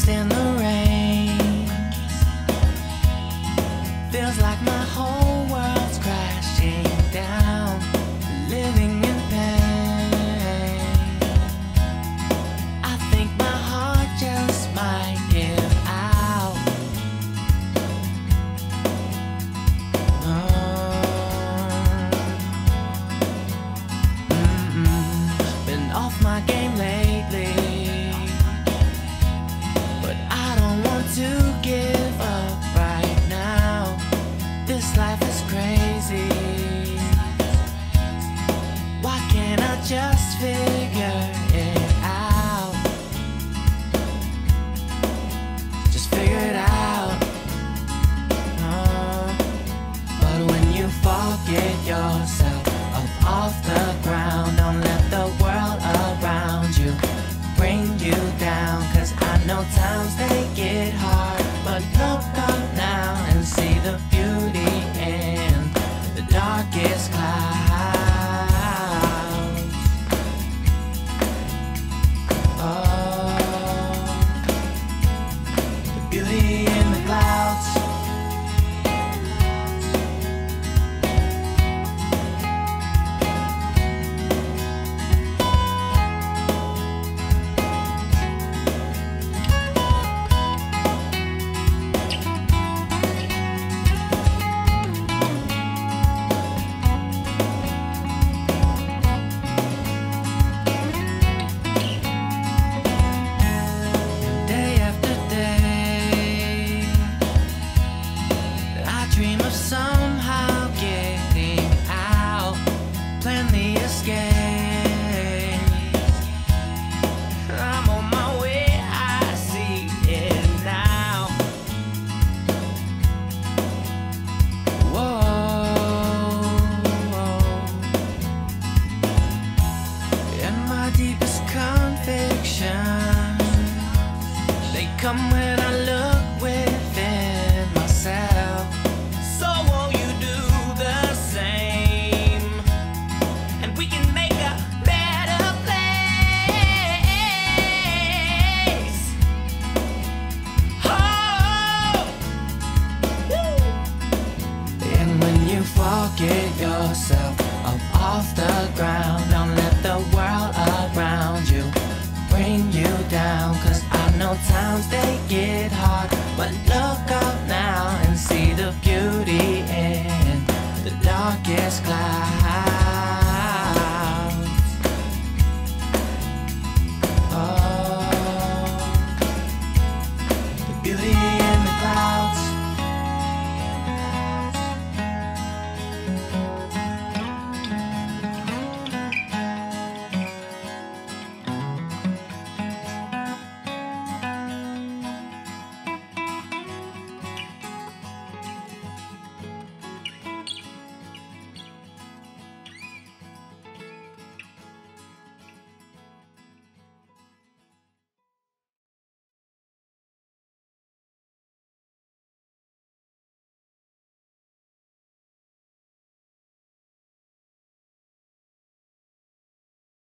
in the rain. Feels like my whole world's crashing down, living in pain. I think my heart just might give out. Been off my game lately, but I don't want to give up right now. This life is crazy. Why can't I just figure it out? Just figure it out. But when you forget yourself up off the ground, don't let the world around you bring you down. 'Cause I know times they get hard, but look up now and see the beauty in the darkest clouds. Oh, the beauty in the clouds. Dream of somehow getting out, plan the escape. I'm on my way, I see it now. Whoa, and my deepest convictions, they come when I look within myself. Forget yourself up off the ground. Don't let the world around you bring you down. 'Cause I know times they get hard, but look up